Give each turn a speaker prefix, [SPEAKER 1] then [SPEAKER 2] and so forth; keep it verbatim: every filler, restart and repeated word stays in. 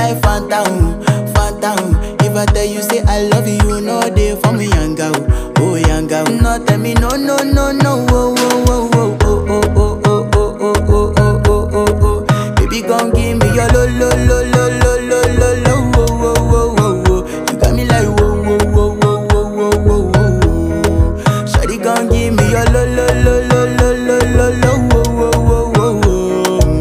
[SPEAKER 1] like phantom, phantom. If I tell you say I love you, you know they for me young girl, oh young girl. No tell me no no no no, oh oh oh oh oh oh oh oh oh oh oh oh oh. Baby gon' give me your lo lo lo lo lo.